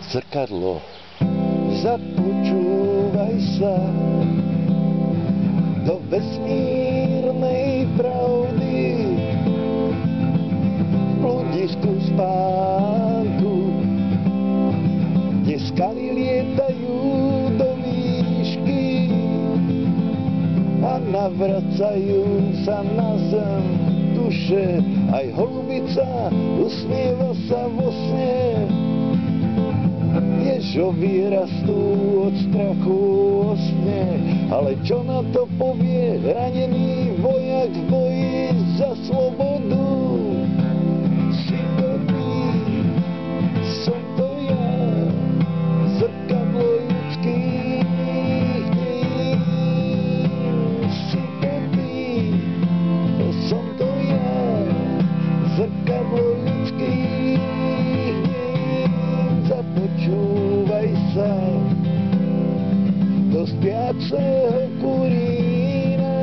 Zrkadlo, započúvaj sa do vesmírnej pravdy, v bludisku spánku, kde skaly lietajú do výšky a navracajú sa na zem duše. Aj holubica usmieva sa vo sne. Ježovi rastú od strachu o sne, ale čo na to povie ranený vojak v boji za slobodu? Si to ty, som to ja, zrkadlo ľudských dejín. Si to ty, som to ja, zrkadlo ľudských dejín. Započúvaj sa do spiaceho kurína,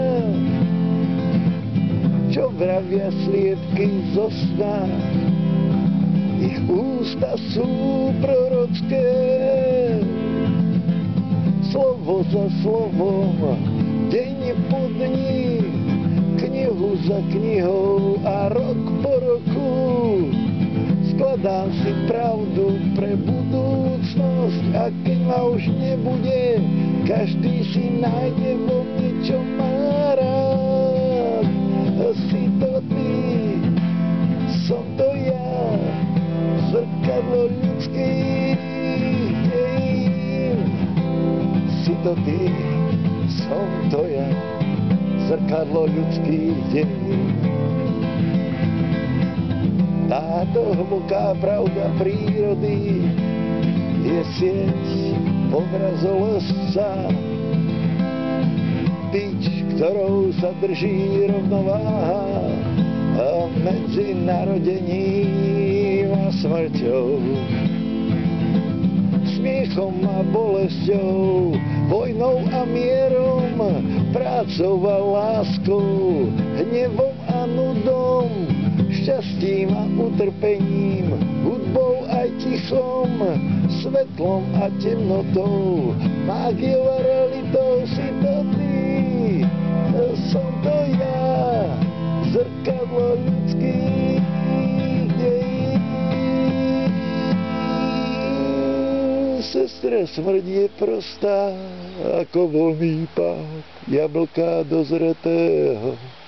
čo vravia sliepky zo sna. Ich ústa sú prorocké, slovo za slovom, deň po dni, knihu za knihou a rok po roku. Skladám si pravdu pre budúcnosť, a keď ma už nebude, každý si nájde vo mne, čo má rád. Si to ty, som to ja, zrkadlo ľudských dejín. Si to ty, som to ja, zrkadlo ľudských dejín. Táto hlboká pravda prírody je sieť obrazolesca, bič, ktorou sa drží rovnováha medzi narodením a smrťou, smiechom a bolesťou, vojnou a mierom, prácou a láskou, hnevom a nudom, šťastím a utrpením, hudbou aj tichom, svetlom a temnotou, mágiou a realitou. Si to ty, som to ja, zrkadlo ľudských dejín. Sestra smrť je prostá, ako voľný pád jablka dozretého.